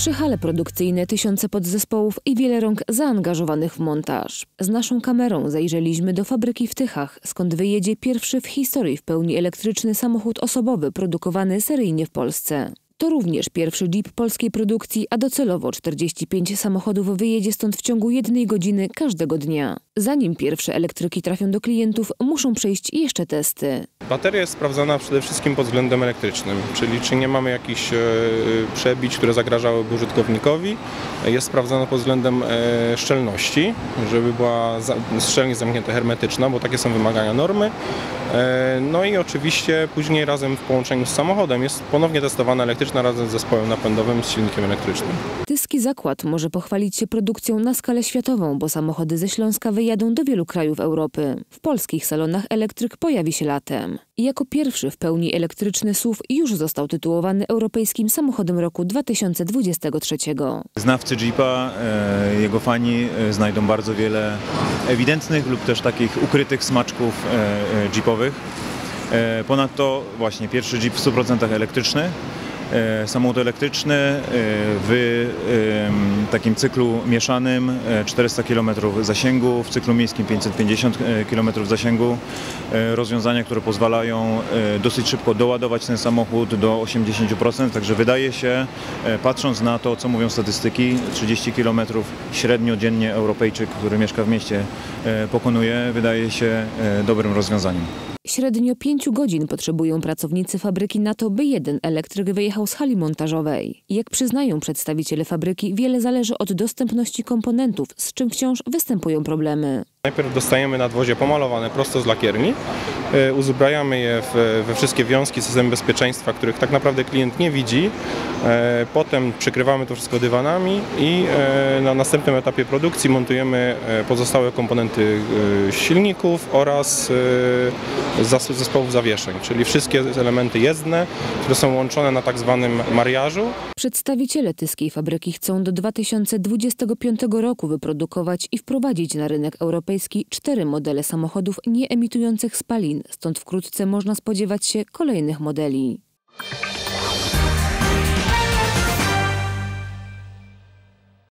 3 hale produkcyjne, tysiące podzespołów i wiele rąk zaangażowanych w montaż. Z naszą kamerą zajrzeliśmy do fabryki w Tychach, skąd wyjedzie pierwszy w historii w pełni elektryczny samochód osobowy produkowany seryjnie w Polsce. To również pierwszy Jeep polskiej produkcji, a docelowo 45 samochodów wyjedzie stąd w ciągu 1 godziny każdego dnia. Zanim pierwsze elektryki trafią do klientów, muszą przejść jeszcze testy. Bateria jest sprawdzana przede wszystkim pod względem elektrycznym, czyli czy nie mamy jakichś przebić, które zagrażałyby użytkownikowi. Jest sprawdzana pod względem szczelności, żeby była szczelnie zamknięta hermetyczna, bo takie są wymagania normy. No i oczywiście później razem w połączeniu z samochodem jest ponownie testowana elektryczna razem z zespołem napędowym z silnikiem elektrycznym. Tyski zakład może pochwalić się produkcją na skalę światową, bo samochody ze Śląska wyjadą do wielu krajów Europy. W polskich salonach elektryk pojawi się latem. I jako pierwszy w pełni elektryczny SUV już został tytułowany europejskim samochodem roku 2023. Znawcy Jeepa, jego fani znajdą bardzo wiele ewidentnych lub też takich ukrytych smaczków jeepowych. Ponadto właśnie pierwszy Jeep w 100% elektryczny. Samochód elektryczny w takim cyklu mieszanym 400 km zasięgu, w cyklu miejskim 550 km zasięgu. Rozwiązania, które pozwalają dosyć szybko doładować ten samochód do 80%, także wydaje się, patrząc na to, co mówią statystyki, 30 km średnio dziennie Europejczyk, który mieszka w mieście, pokonuje, wydaje się dobrym rozwiązaniem. Średnio 5 godzin potrzebują pracownicy fabryki na to, by jeden elektryk wyjechał z hali montażowej. Jak przyznają przedstawiciele fabryki, wiele zależy od dostępności komponentów, z czym wciąż występują problemy. Najpierw dostajemy nadwozie pomalowane prosto z lakierni, uzbrajamy je we wszystkie wiązki, systemy bezpieczeństwa, których tak naprawdę klient nie widzi. Potem przykrywamy to wszystko dywanami i na następnym etapie produkcji montujemy pozostałe komponenty silników oraz zespołów zawieszeń, czyli wszystkie elementy jezdne, które są łączone na tak zwanym mariażu. Przedstawiciele tyskiej fabryki chcą do 2025 roku wyprodukować i wprowadzić na rynek europejski 4 modele samochodów nieemitujących spalin, stąd wkrótce można spodziewać się kolejnych modeli.